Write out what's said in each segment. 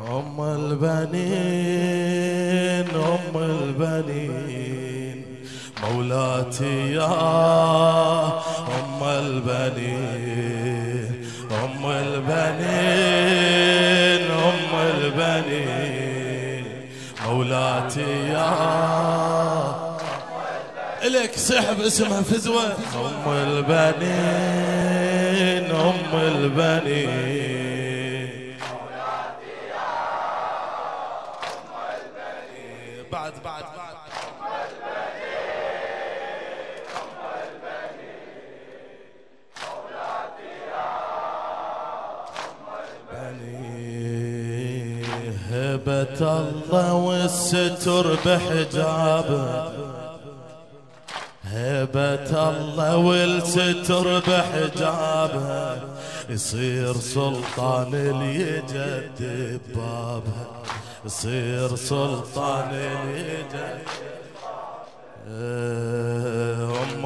أم البنين أم البنين مولاتي يا أم البنين أم البنين أم البنين مولاتي يا إليك صيحب اسمها فدوة أم البنين أم البنين بعد هبة الله والستر بحجابه هبة الله والستر بحجابه يصير سلطان اللي يجد بابها يصير سلطان اللي يجد أم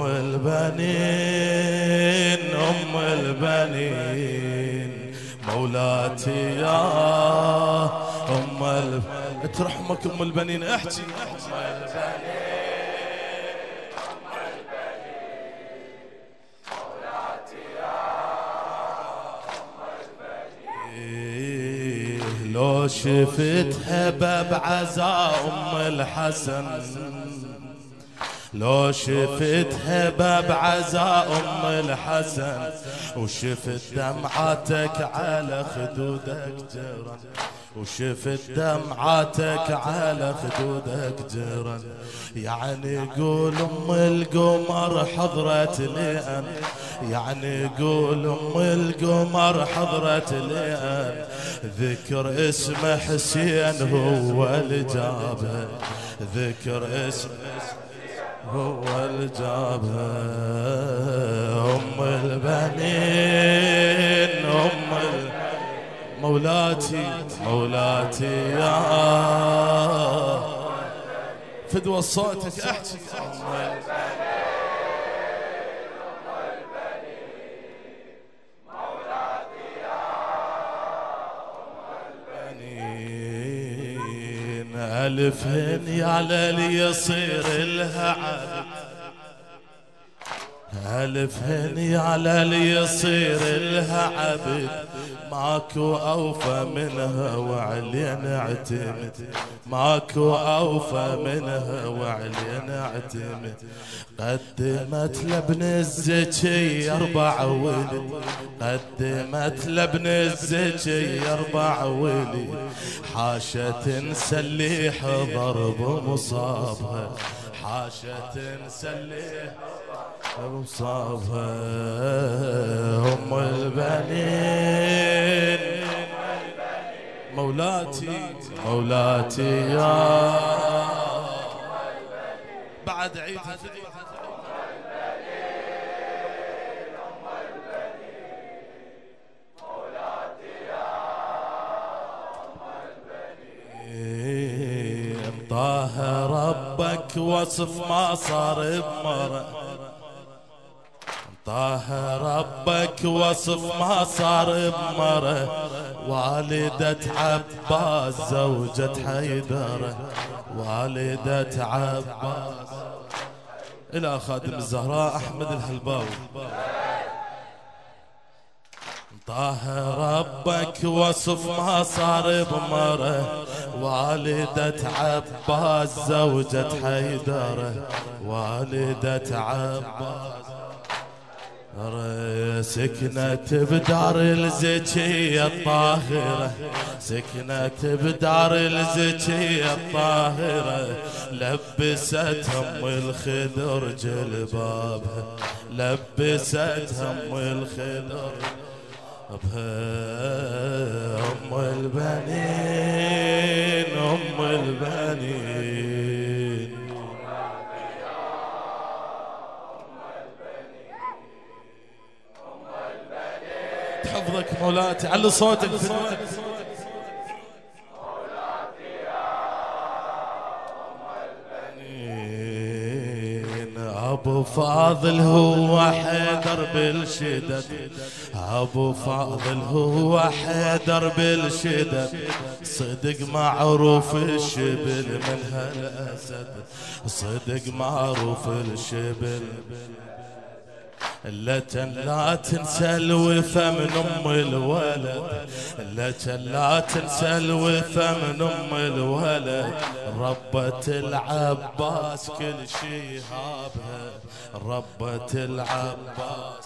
البنين أم البنين مولاتي يا أم البنين ترحمك أم البنين احكي لو شفتها ببعزاء أم الحسن لو شفتها ببعزاء أم الحسن وشفت دمعاتك على خدودك جرن وشفت دمعاتك على خدودك جرن يعني قول أم القمر حضرت لأن يعني قول أم القمر حضرت لأن ذكر اسم حسين هو اللي جابه ذكر اسم هو اللي جابه أم البنين أم مولاتي مولاتي يا فدوى صوتك احكي ألف هني على لي يصير لها عبد ألف هني على لي يصير لها عبد ماكو أوفى منها وعلينا اعتمد ماكو أوفى منها وعلينا اعتمد قدمت لابن الزكي 4 ولد قدمت لابن الزكي 4 ولد حاشا تنسى اللي حضر بمصابها حاشا تنسى اللي بمصابها أم البنين مولاتي مولاتي يا بعد عيد طه ربك وصف ما صار بمرة طه ربك وصف ما صار بمرة والدة عباس زوجة حيدر والدة عباس إلى خادم الزهراء أحمد الهلباوي طه ربك وصف ما صار بمره والدة عباس زوجة حيدر والدة عباس سكنت بدار الزكية الطاهرة سكنت بدار الزكية الطاهرة لبست هم الخدر جلبابها لبست هم الخدر أم البنين أم البنين تحفظك مولاتي على صوتك في ابو فاضل هو حيدر بالشدد، ابو فاضل هو حيدر بالشدد، صدق معروف الشبل من هالاسد، صدق معروف الشبل. لا تنسى الوفا من ام الولد، لا تنسى الوفا من ام الولد، ربة العباس كل شي هابها، ربة العباس.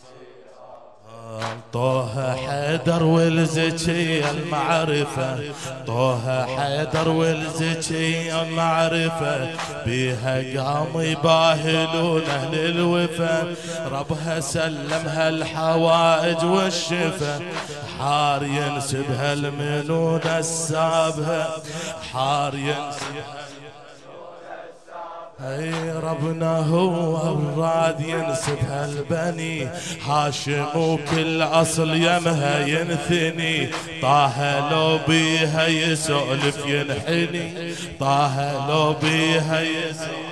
طه حيدر والزكي المعرفة، طه حيدر والزكي المعرفة، بيها قام يباهلون اهل الوفا، ربها سلمها الحوائج والشفا، حار ينسبها المنون السابها، حار ينسبها. اي ربنا هو الراد ينسبها البني هاشم، وكل اصل يمها ينثني، طه لو بيها يسولف ينحني، طه لو بيها يسولف.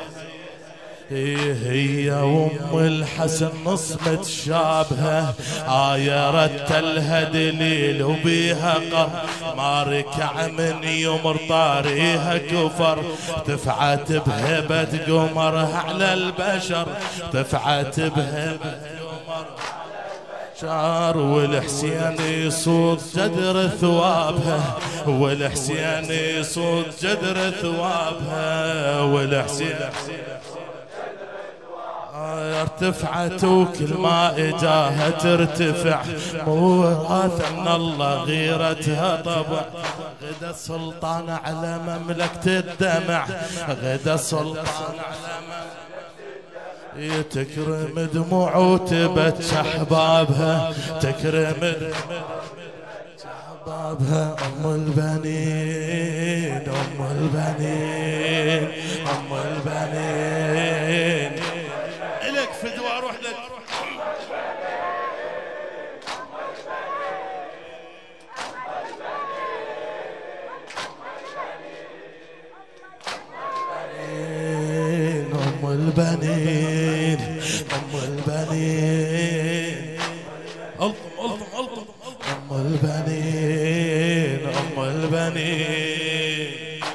هي وام الحسن نص متشابهه، رتلها دليل وبيها قر، ما ركع من يمر طاريها كفر، دفعت بهبة قمرها على البشر، دفعت بهبة شعر، والحسين يصوت جدر ثوابها، والحسين يصوت جدر ثوابها، والحسين ارتفعت وكل ما اجاها ترتفع، مو وراثة من الله غيرتها طبع، غدا السلطان على مملكة الدمع، غدا السلطان على مملكة، تكرم دموع وتبكي احبابها، تكرم احبابها، ام البنين ام البنين ام البنين. إلك فدوى اروح لك. ام البنين ام البنين، الطم الطم الطم، ام البنين ام البنين،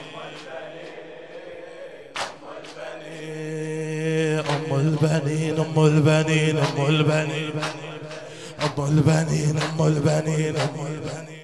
ام البنين ام البنين ام البنين ام البنين ام البنين ام البنين.